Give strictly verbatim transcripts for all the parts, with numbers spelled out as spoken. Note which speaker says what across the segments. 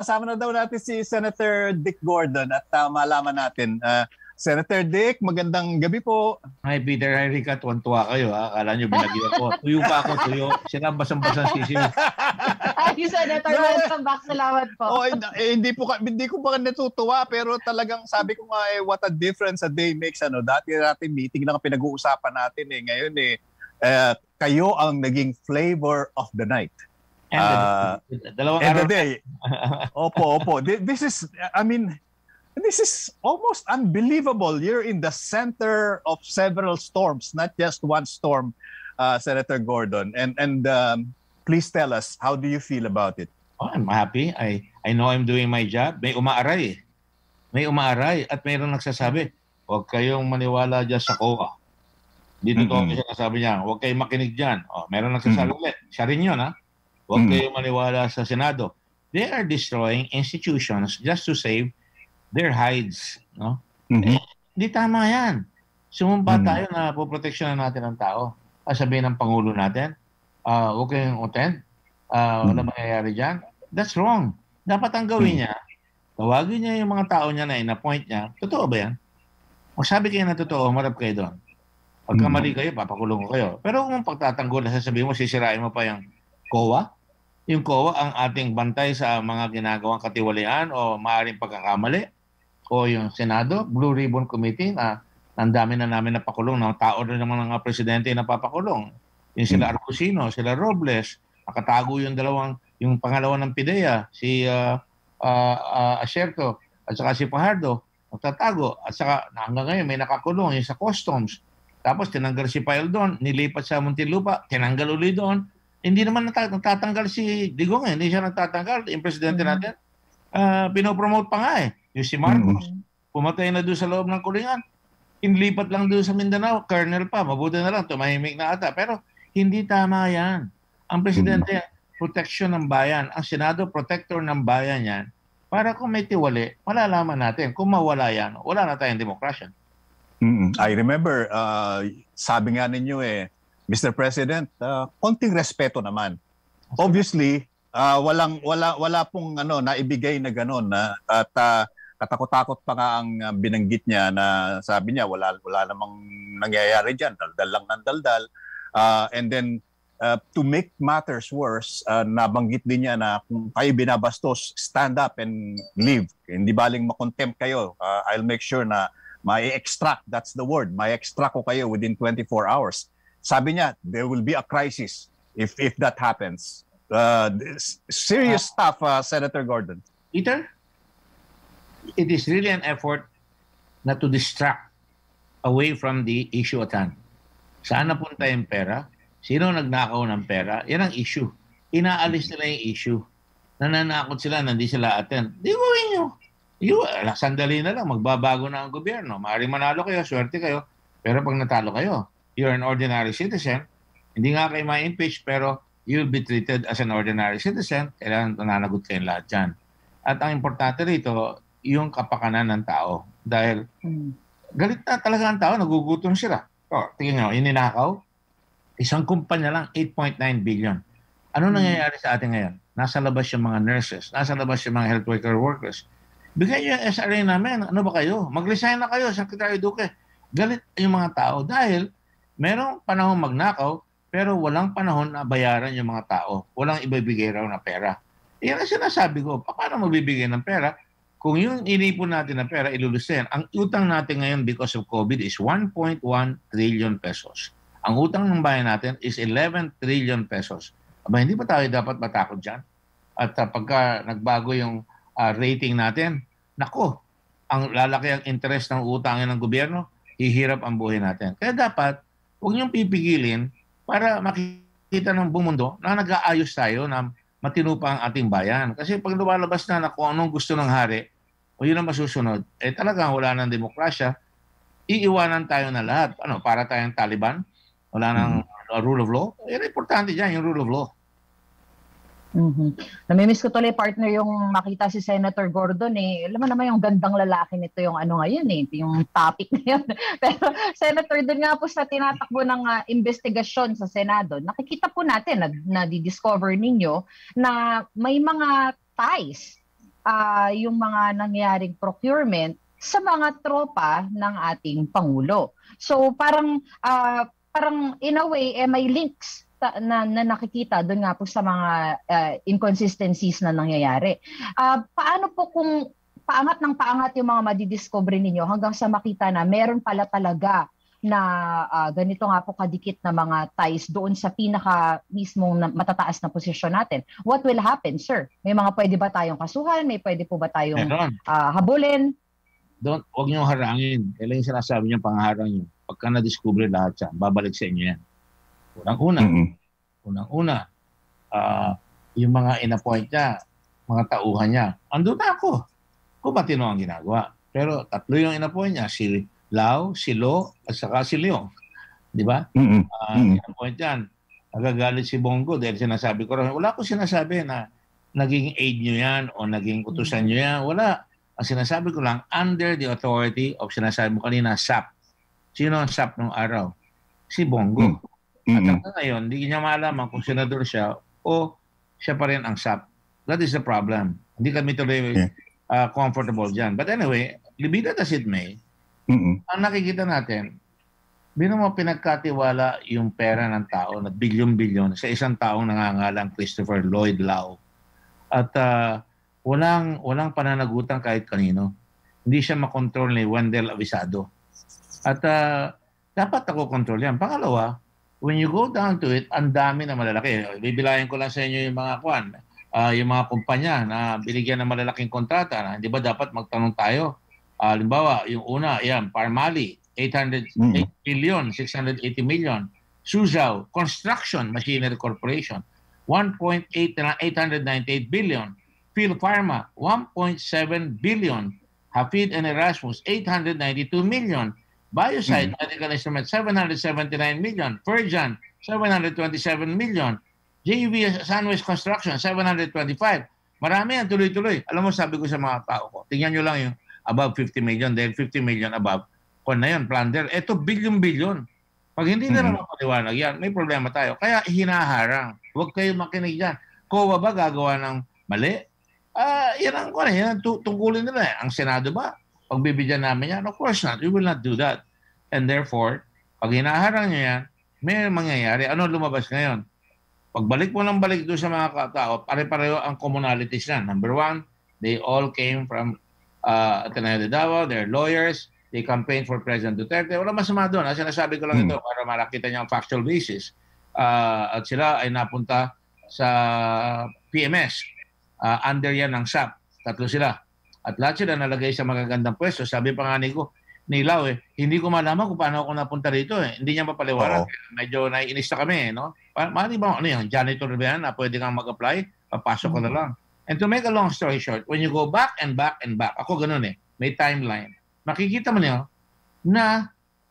Speaker 1: kasama na daw natin si Senator Dick Gordon at uh, malaman natin. Uh, Senator Dick, magandang gabi po.
Speaker 2: Hi Peter, hi Rica, tuwan-tuwa kayo ha. Akala nyo binagyan ko. Tuyo pa ako, tuyo. Sila basang-basang sisi.
Speaker 3: Ay, Senator, welcome back. Salamat po.
Speaker 1: Oh, eh, hindi po hindi ko pa natutuwa pero talagang sabi ko nga eh, what a difference a day makes. Ano, dati natin meeting lang pinag-uusapan natin eh. Ngayon eh, uh, kayo ang naging flavor of the night.
Speaker 2: And uh, the, dalawang
Speaker 1: and the day. Opo, opo. This is, I mean, this is almost unbelievable. You're in the center of several storms, not just one storm, uh, Senator Gordon. And and um, please tell us, how do you feel about it?
Speaker 2: Oh, I'm happy. I I know I'm doing my job. May umaaray. May umaaray at mayroong nagsasabi, huwag kayong maniwala dyan sa C O A. Dito mm-hmm. to sabi niya, huwag kayong makinig dyan. Oh, mayroong nagsasabi mm-hmm. ulit. Siya rin yun, ha? Huwag mm-hmm. kayong maniwala sa Senado. They are destroying institutions just to save their hides, no? Mm-hmm. Eh, hindi tama yan. Sumumpa mm-hmm. tayo na poproteksyonan natin ang tao. Sabihin ng Pangulo natin, uh, huwag kayong attend, uh, wala mm-hmm. mangyayari dyan. That's wrong. Dapat ang gawin mm-hmm. niya, tawagin niya yung mga tao niya na in-appoint niya. Totoo ba yan? Magsabi kayo na totoo, marap kayo doon. Pagka mali kayo, papakulong ko kayo. Pero kung pagtatanggol, sasabihin mo, sisirain mo pa yung C O A, yung C O A ang ating bantay sa mga ginagawang katiwalian o maaaring pagkakamali, o yung Senado, Blue Ribbon Committee, na ang dami na namin napakulong, ng tao rin naman ng mga presidente na napapakulong. Yung sila Arcusino, sila Robles, nakatago yung dalawang, yung pangalawa ng PIDEA, si uh, uh, uh, Asierto, at saka si Fajardo, nagtatago. At saka hanggang ngayon may nakakulong, yung sa Customs. Tapos tinanggal si Pile doon, nilipat sa Muntinlupa, tinanggal uli doon. Hindi naman natatanggal si Digong, eh. Hindi siya natatanggal. Yung presidente natin, uh, pinopromote pa nga eh. Yung si Marcos, mm-hmm. pumatay na doon sa loob ng kulingan. Inlipat lang doon sa Mindanao, colonel pa. Mabuti na lang, tumahimik na ata. Pero hindi tama yan. Ang presidente, mm-hmm. protection ng bayan. Ang Senado, protector ng bayan yan. Para kung may tiwali, malalaman natin. Kung mawala yan, wala na tayong demokrasya.
Speaker 1: Mm-hmm. I remember, uh, sabi nga ninyo eh, Mister President, uh, konting respeto naman. Obviously, uh, walang wala wala pong ano naibigay na gano'n na at uh, katakot-takot pa nga ang uh, binanggit niya na sabi niya wala wala namang nangyayari diyan, daldal lang ng daldal. Uh, and then uh, to make matters worse, uh, nabanggit din niya na kung kayo binabastos, stand up and leave. Hindi baling makontempt kayo. Uh, I'll make sure na mai-extract, that's the word, mai-extract ko kayo within twenty-four hours. Sabi niya, there will be a crisis if if that happens. Uh, serious uh, stuff, uh, Senator Gordon.
Speaker 2: Peter, it is really an effort not to distract away from the issue at hand. Saan napunta yung pera? Sino nagnakaw ng pera? Yan ang issue. Inaalis nila yung issue. Nananakot sila, nandi sila attend. Di gawin nyo. You, sandali na lang, magbabago na ang gobyerno. Maaaring manalo kayo, swerte kayo. Pero pag natalo kayo, you're an ordinary citizen. Hindi nga kayo ma-impeach, pero you'll be treated as an ordinary citizen. Kailangan nananagot kayo lahat dyan. At ang importante rito, yung kapakanan ng tao. Dahil galit na talaga ang tao, nagugutom sila. O, tingin nyo, ininakaw, isang kumpanya lang, eight point nine billion. Ano nangyayari sa atin ngayon? Nasa labas yung mga nurses, nasa labas yung mga health worker workers. Bigay yung S R A namin, ano ba kayo? Mag-resign na kayo, Secretary Duque. Galit yung mga tao dahil merong panahon magnakaw, pero walang panahon na bayaran yung mga tao. Walang ibibigay raw na pera. Yan ang sinasabi ko, paano magbibigay ng pera? Kung yung inipon natin na pera, ilulusin. Ang utang natin ngayon because of COVID is one point one trillion pesos. Ang utang ng bayan natin is eleven trillion pesos. Aba, hindi ba tayo dapat matakot dyan? At uh, pagka nagbago yung uh, rating natin, nako, ang lalaki ang interest ng utangin ng gobyerno, hihirap ang buhay natin. Kaya dapat, huwag niyong pipigilin para makita ng buong mundo na nag-aayos tayo na matino pa ang ating bayan. Kasi pag lumalabas na na kung anong gusto ng hari, o yun ang masusunod, eh talagang wala ng demokrasya, iiwanan tayo na lahat. Ano, para tayong Taliban? Wala ng mm-hmm. uh, rule of law? Eh, importante dyan yung rule of law.
Speaker 3: Mm-hmm. Namimiss ko tuloy, partner, yung makita si Senator Gordon eh. Alam mo naman yung gandang lalaki nito yung ano ngayon eh, yung topic na yun. Pero Senator, doon nga po sa tinatakbo ng uh, investigasyon sa Senado, nakikita po natin na, na di-discover ninyo na may mga ties uh, yung mga nangyaring procurement sa mga tropa ng ating Pangulo. So parang uh, parang in a way eh, may links ta- na, na nakikita doon nga po sa mga uh, inconsistencies na nangyayari. Uh, paano po kung paangat ng paangat yung mga madidiscover ninyo hanggang sa makita na meron pala talaga na uh, ganito nga po kadikit na mga ties doon sa pinaka mismong na, matataas na posisyon natin? What will happen, sir? May mga pwede ba tayong kasuhan? May pwede po ba tayong uh, habulin?
Speaker 2: Don't, huwag niyong harangin. Kailan yung sinasabi niyo, pangaharang niyo. Pagka na-discover lahat siya, babalik sa inyo yan. Unang-una, mm-hmm. unang-una, uh, yung mga in-appoint niya, mga tauhan niya, andun na ako. Kung matino ang ginagawa. Pero tatlo yung in-appoint niya, si Lau, si Lo, at saka si Leong. Di ba?
Speaker 1: Mm-hmm.
Speaker 2: Uh, in-appoint yan. Nagagalit si Bongo dahil sinasabi ko rin, wala ko sinasabi na naging aid niyo yan o naging utusan niyo yan. Wala. Ang sinasabi ko lang, under the authority of sinasabi mo kanina, S A P. Sino ang S A P nung araw? Si Bongo. Mm-hmm. At hanggang ngayon, hindi niya malaman kung senador siya o siya pa rin ang S A P. That is the problem. Hindi kami tuloy uh, comfortable dyan. But anyway, libida as it may, mm-hmm. ang nakikita natin, bilang mo pinagkatiwala yung pera ng tao na bilyon-bilyon sa isang taong nangangalang Christopher Lloyd Lau. At uh, walang walang pananagutan kahit kanino. Hindi siya makontrol ni Wendell Avisado. At uh, dapat ako kontrol yan. Pangalawa, when you go down to it, ang dami na malalaki. Bibilayan ko lang sa inyo yung mga kwan, uh, yung mga kumpanya na binigyan ng malalaking kontrata. Na, hindi ba dapat magtanong tayo? Uh, halimbawa, yung una, yan, Parmali, eight hundred eight billion, six hundred eighty million. Suzhou, Construction Machinery Corporation, one point eight, eight hundred ninety-eight billion. Phil Pharma, one point seven billion. Hafid and Erasmus, eight hundred ninety-two million. Biocide mm-hmm. Medical Instruments, seven hundred seventy-nine million. Ferjan, seven hundred twenty-seven million. J V Sunwest Construction, seven hundred twenty-five. Marami yan, tuloy-tuloy. Alam mo, sabi ko sa mga tao ko, tingnan nyo lang yung above fifty million, dahil fifty million above. Kung na yun, plunder. Ito, billion-billion. Pag hindi mm-hmm. na mapaliwanag yan, may problema tayo. Kaya hinaharang. Huwag kayo makinig dyan. Kowa ba gagawa ng mali? Ah, uh, yan ang, yan ang tungkulin nila eh. Ang Senado ba? Pagbibigyan namin yan? Of course not. We will not do that. And therefore, pag hinaharang nyo yan, may mangyayari. Ano lumabas ngayon? Pagbalik mo ng balik doon sa mga tao, pare-pareho ang commonalities na. Number one, they all came from uh, Ateneo de Davao. They're lawyers. They campaigned for President Duterte. Wala masama doon. Ha? Sinasabi ko lang hmm. ito para makita niya ang factual basis. Uh, at sila ay napunta sa P M S. Uh, under yan ng S A P. Tatlo sila. At lahat sila nalagay sa magagandang pwesto. Sabi pa nga ni ko, ni Lau eh, hindi ko malaman kung paano ako napunta rito eh. Hindi niya mapaliwanag. Medyo naiinis na kami eh, no? Mali ba, ano yan, janitor ba yan na pwede kang mag-apply? Papasok ko na lang. And to make a long story short, when you go back and back and back, ako ganun eh, may timeline. Makikita mo niyo na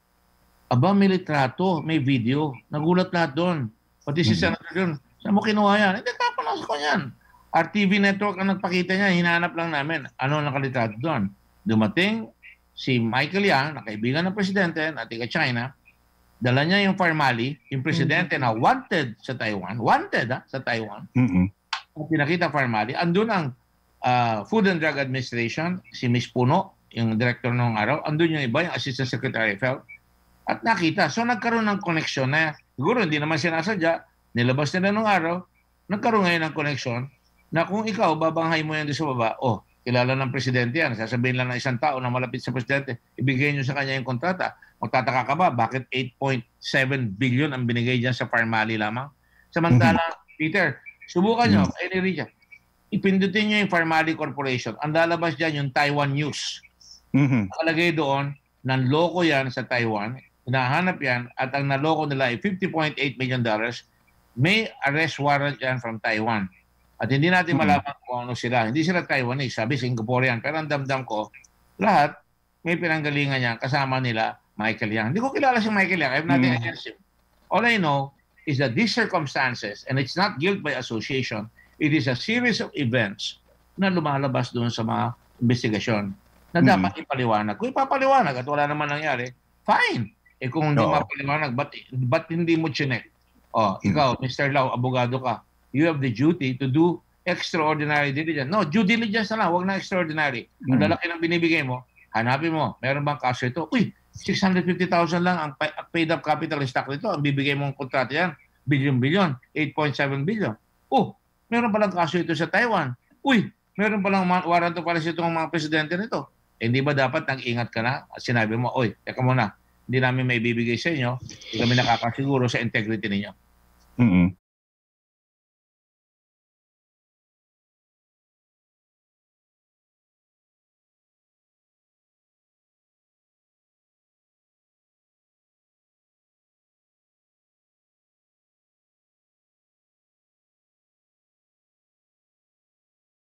Speaker 2: aba, may litrato, may video, nagulat lahat doon. Pati si Senator doon, saan mo kinuha yan? Hindi, kapanas ko yan. R T V Network ang nagpakita niya, hinanap lang namin. Ano nakalitrato doon? Dumating si Michael Yang, na kaibigan ng presidente, na taga China, dala niya yung Farmali, yung presidente mm-hmm. na wanted sa Taiwan, wanted ha, sa Taiwan. Mm-hmm. Pinakita Farmali, andun ang uh, Food and Drug Administration, si Miz Puno, yung director noong araw, andun yung iba, yung Assistant Secretary of Health, at nakita. So nagkaroon ng connection na, siguro hindi naman sinasadya, nilabas nila noong araw, nagkaroon ngayon ng connection, na kung ikaw, babanghay mo yan doon sa baba, oh, kilala ng presidente yan, sasabihin lang ng isang tao na malapit sa presidente, ibigay nyo sa kanya yung kontrata. Magtataka ka ba, bakit eight point seven billion ang binigay dyan sa Farmali lamang? Samantala, mm-hmm. Peter, subukan nyo, mm-hmm. any region, ipindutin nyo yung Farmali Corporation. Ang lalabas dyan yung Taiwan News. Mm-hmm. Nakalagay doon, nanloko yan sa Taiwan, hinahanap yan, at ang naloko nila ay fifty point eight million dollars. May arrest warrant yan from Taiwan. At hindi natin malaman mm-hmm. kung ano sila. Hindi sila Taiwanese, sabi Singaporean. Pero ang damdam ko, lahat may pinanggalingan niya kasama nila Michael Yang. Hindi ko kilala si Michael Yang. I have nothing mm-hmm. against him. All I know is that these circumstances, and it's not guilt by association, it is a series of events na lumalabas doon sa mga investigasyon na dapat mm-hmm. ipaliwanag. Kung ipapaliwanag at wala naman nangyari, fine. Eh kung hindi no. mapaliwanag, ba't, ba't hindi mo chinek? Oh, ikaw, mm-hmm. Mister Lau, abogado ka. You have the duty to do extraordinary diligence. No, due diligence na lang, huwag na extraordinary. Ang
Speaker 1: Mm.
Speaker 2: lalaki ng binibigay mo, hanapin mo, meron bang kaso ito? Uy, six hundred fifty thousand lang ang pa- paid up capital stock nito. Ang bibigay mong kontrata yan, billion-billion, eight point seven billion. Oh, meron palang kaso ito sa Taiwan. Uy, meron palang ma- warrant of arrest itong mga presidente nito. Eh, hindi ba dapat nag-ingat ka na at sinabi mo, oy, teka muna, hindi namin may bibigay sa inyo, hindi kami nakakasiguro sa integrity ninyo.
Speaker 1: Mm-mm.